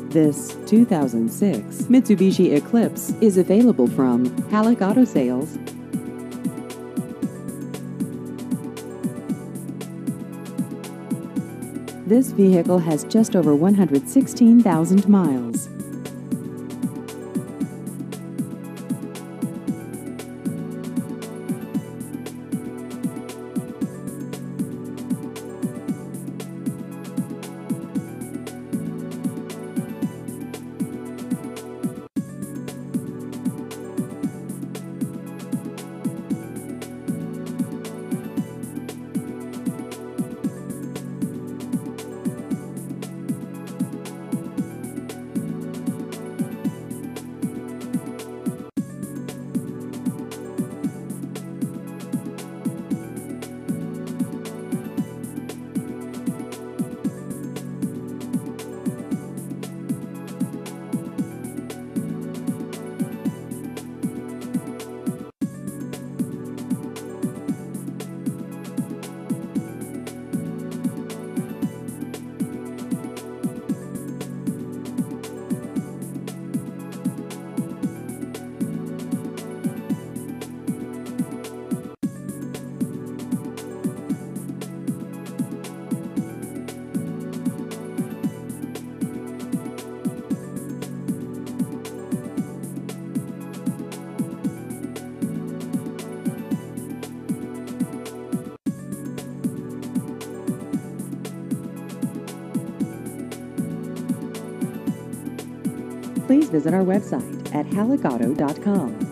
This 2006 Mitsubishi Eclipse is available from Halleck Auto Sales. This vehicle has just over 116,000 miles. Please visit our website at halleckauto.com.